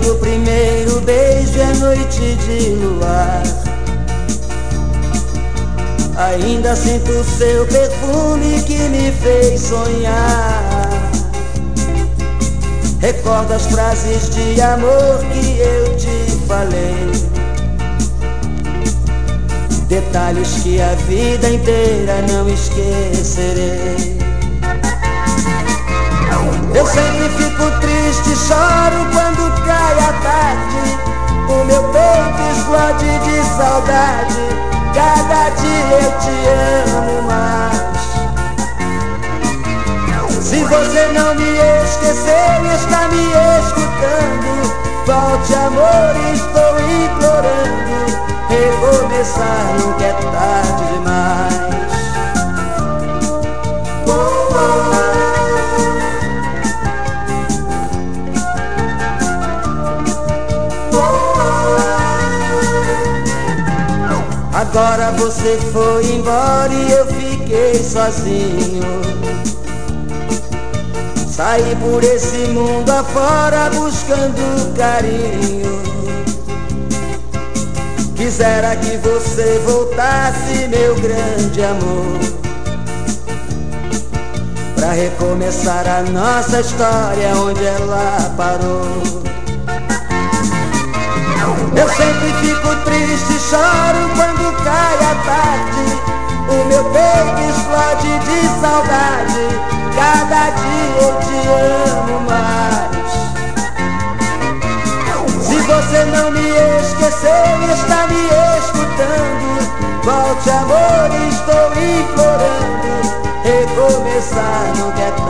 do primeiro beijo é noite de luar. Ainda sinto o seu perfume que me fez sonhar. Recordo as frases de amor que eu te falei, detalhes que a vida inteira não esquecerei. Eu sempre fico triste, choro quando cai a tarde. O meu peito explode de saudade. Cada dia eu te amo mais. Se você não me esqueceu e está me escutando, volte, amor, estou implorando. Recomeçar nunca é tarde demais. Agora você foi embora e eu fiquei sozinho. Saí por esse mundo afora buscando carinho. Quisera que você voltasse, meu grande amor, pra recomeçar a nossa história onde ela parou. Eu sempre fico triste, choro quando cai a tarde. O meu peito explode de saudade. Cada dia eu te amo mais. Se você não me esqueceu e está me escutando, volte, amor, estou implorando. Recomeçar nunca é tarde.